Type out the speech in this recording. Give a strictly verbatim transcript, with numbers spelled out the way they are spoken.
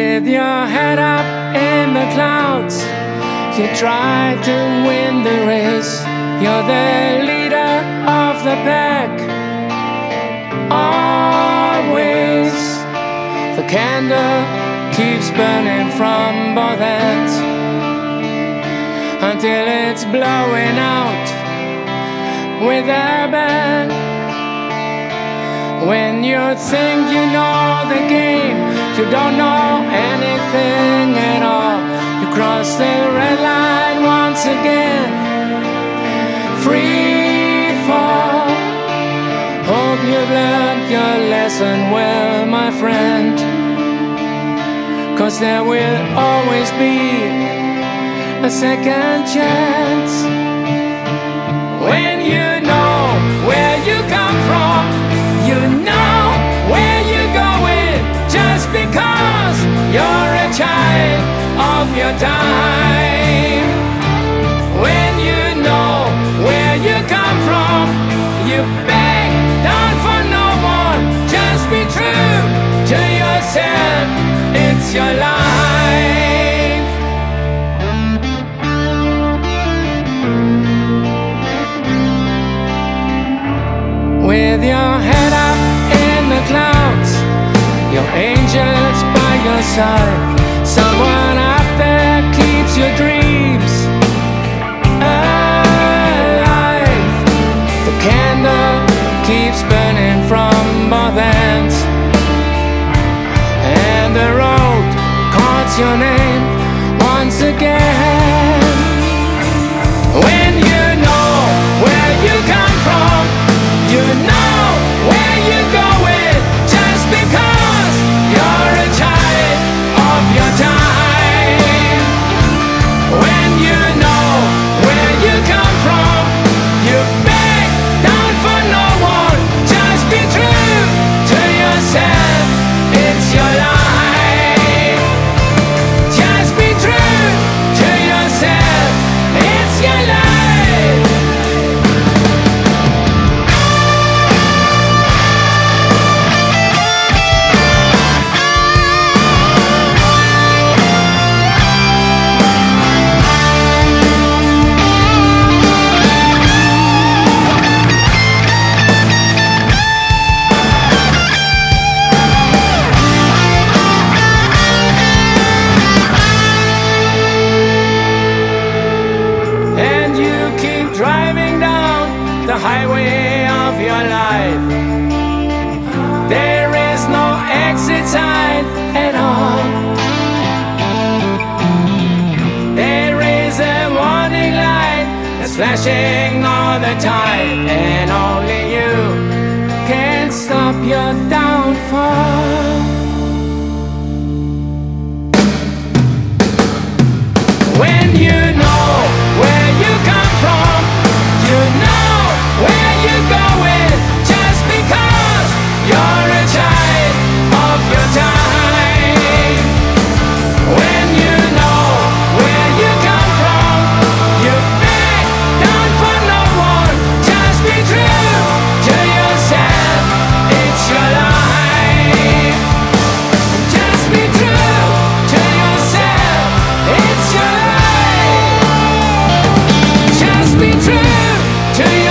With your head up in the clouds, you try to win the race. You're the leader of the pack, always. The candle keeps burning from both ends until it's blowing out with a bang. When you think you know the game, you don't know anything at all. You cross the red line once again. Free fall. Hope you've learned your lesson well, my friend, 'cause there will always be a second chance. When you know where you come from, you know where you're going, just because you're a child of your time. When you know where you come from, you beg down for no one, just be true to yourself, it's your life. With your head up in the clouds, your angels by your side, someone up there keeps your dreams alive. The candle keeps burning from both ends, and the road calls your name once again. When you know where you come from, you know where you're going, just because you're a child of your time. When you know where you come from, you beg down for no one, just be true to yourself, it's your life. Just be true to yourself, it's your life. Driving down the highway of your life, there is no exit sign at all. There is a warning light that's flashing all the time, and only you can stop your downfall. When you know where you come from, you know where you're going, just because you're a child of your time. When you know where you come from, you beg down for no one, just be true to yourself, it's your life. Just be true to yourself, it's your life. Just be true to yourself.